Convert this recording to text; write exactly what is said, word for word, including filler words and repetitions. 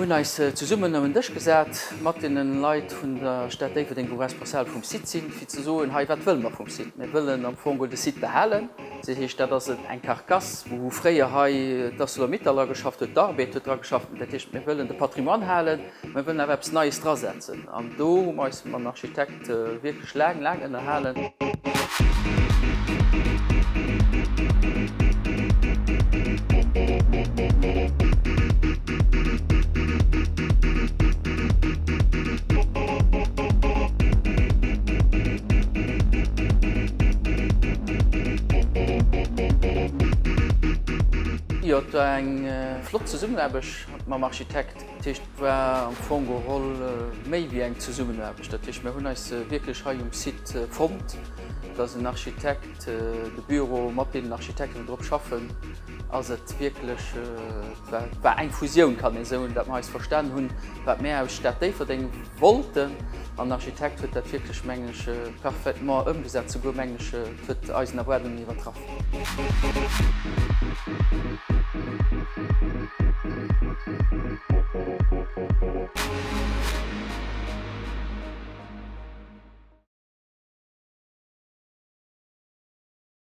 hunn eis zu summen am Dëch gesät, mat innen Leiit vun der Stadt Everding wo Resparsel vum Sit sinn, fir ze soen hai wat wëll mat vum Sit. Me wëllen am Fongo de Sit behalen, se hich dat ass et eng Karkas, wo fréier hai dat Mitler geschafft huet d'Arbeet dra geschafft, dat Hicht mir wëllen de Patrimon halen, me wëllen erwerps nees dra setzen. An do meist man Architekt äh, wirklich schlägen lang en erhalen. Ja, eng äh, flott ze summenwerbech mam Architekt Techt war am Fongo roll äh, méi wie eng ze summenwerbech. Datch mé hunn als äh, wirklich ha um Sit äh, fond, dats een Architekt äh, de Büro mat den Architekten Dr schaffen, ass et wirklich äh, war eng Fusioun kann en so, dat ma verstand hunn, wat mé aus Stadt Everding wollten an Architekt huet dat wirklich mengg äh, perfekt mat ëmgesetzt go mengg huet Eisen Erwerden iwwertraffen.